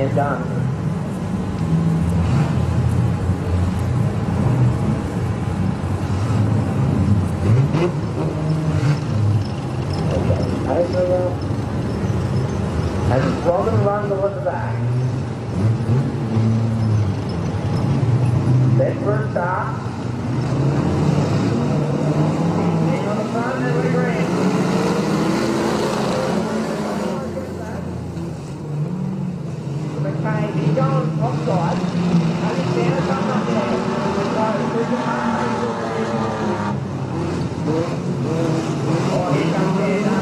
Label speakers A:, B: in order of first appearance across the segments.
A: and done. And Robin runs over the back. Set for a stop. Staying on the front and we green. Okay, he's going offside. And he's down and comes up there. Oh, here comes there now.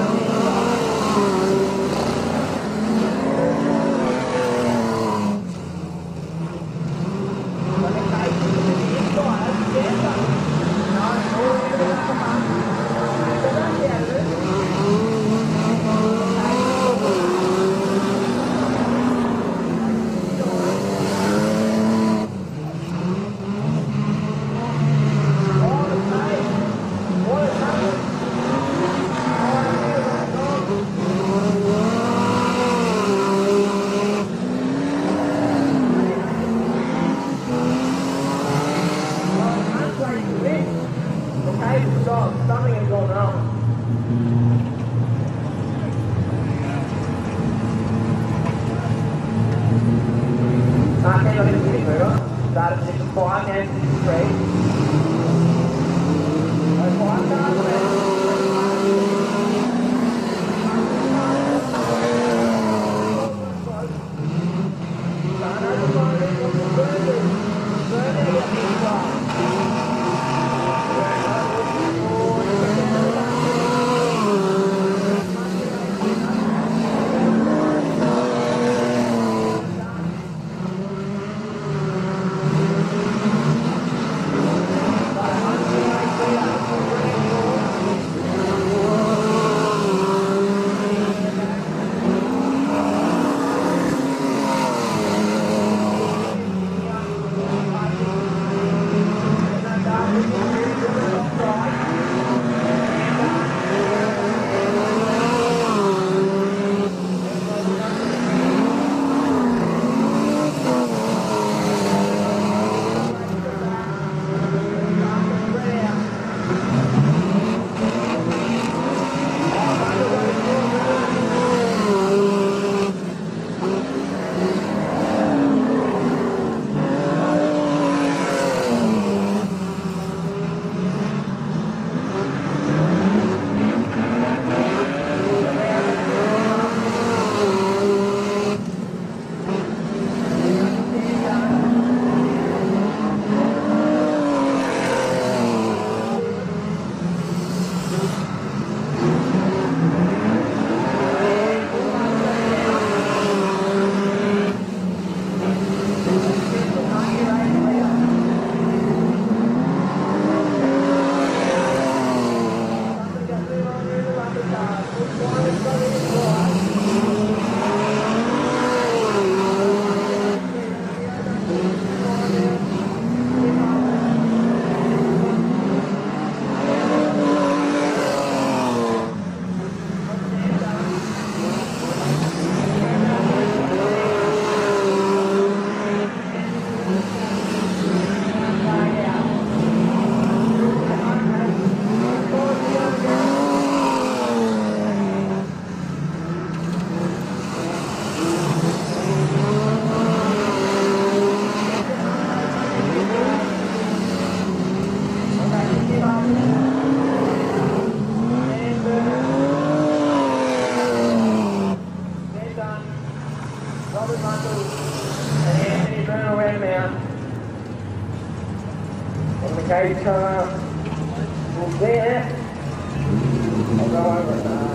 A: Something is going wrong. Not going to get it better. Started 6-5, now 6-3. Okay, so from there, I'll go over it now.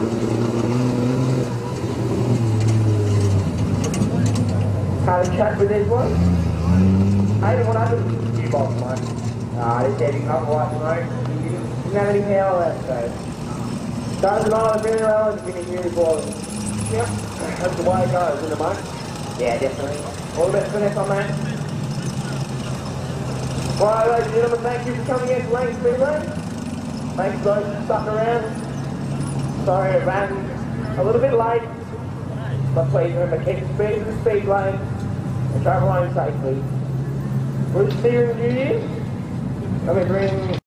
A: Had a chat with these boys. Hey, what happened? You boss, mate. This heading up right smoke. You didn't have any power left, so. Started tonight, really well, it's been really boiling. Yep, that's the way it goes, isn't it, mate? Yeah, definitely. All the best for next time, mate. Right, ladies and gentlemen, thank you for coming in to Lang Speedway. Thanks guys for sticking around. Sorry it ran a little bit late, but please remember keep the speed in the speed lane. and travel home safely. Will the steering duty? Let me bring